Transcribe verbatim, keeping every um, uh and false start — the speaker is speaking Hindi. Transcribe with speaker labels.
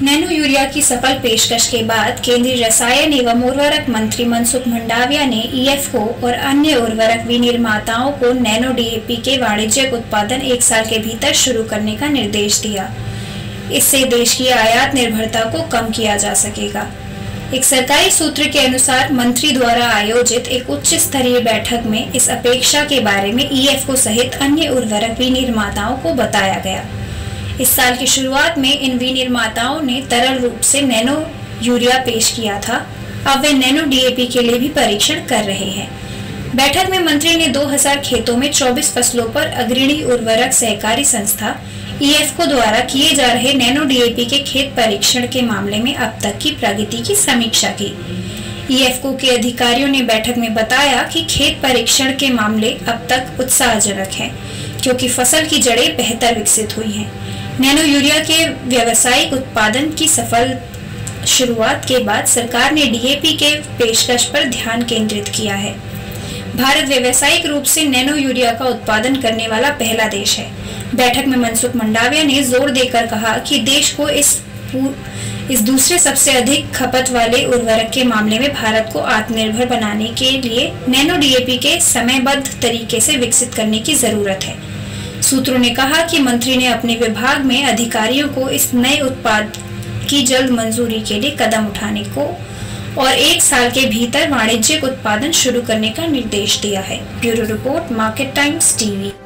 Speaker 1: नैनो यूरिया की सफल पेशकश के बाद केंद्रीय रसायन एवं उर्वरक मंत्री मनसुख मंडाविया ने ईएफको और अन्य उर्वरक विनिर्माताओं को नैनो डीएपी के वाणिज्यिक उत्पादन एक साल के भीतर शुरू करने का निर्देश दिया। इससे देश की आयात निर्भरता को कम किया जा सकेगा। एक सरकारी सूत्र के अनुसार मंत्री द्वारा आयोजित एक उच्च स्तरीय बैठक में इस अपेक्षा के बारे में ईएफको सहित अन्य उर्वरक विनिर्माताओं को बताया गया। इस साल की शुरुआत में इन विनिर्माताओं ने तरल रूप से नैनो यूरिया पेश किया था। अब वे नैनो डीएपी के लिए भी परीक्षण कर रहे हैं। बैठक में मंत्री ने दो हज़ार खेतों में चौबीस फसलों पर अग्रणी उर्वरक सहकारी संस्था ईएफको द्वारा किए जा रहे नैनो डीएपी के खेत परीक्षण के मामले में अब तक की प्रगति की समीक्षा की। ईएफको के अधिकारियों ने बैठक में बताया कि खेत परीक्षण के मामले अब तक उत्साहजनक हैं, क्योंकि फसल की जड़ें बेहतर विकसित हुई हैं। नैनो यूरिया के व्यावसायिक उत्पादन की सफल शुरुआत के बाद सरकार ने डीएपी के पेशकश पर ध्यान केंद्रित किया है। भारत व्यावसायिक रूप से नैनो यूरिया का उत्पादन करने वाला पहला देश है। बैठक में मनसुख मंडाविया ने जोर देकर कहा कि देश को इस इस दूसरे सबसे अधिक खपत वाले उर्वरक के मामले में भारत को आत्मनिर्भर बनाने के लिए नैनो डीएपी के समयबद्ध तरीके से विकसित करने की जरूरत है। सूत्रों ने कहा कि मंत्री ने अपने विभाग में अधिकारियों को इस नए उत्पाद की जल्द मंजूरी के लिए कदम उठाने को और एक साल के भीतर वाणिज्यिक उत्पादन शुरू करने का निर्देश दिया है। Bureau report, Market Times TV.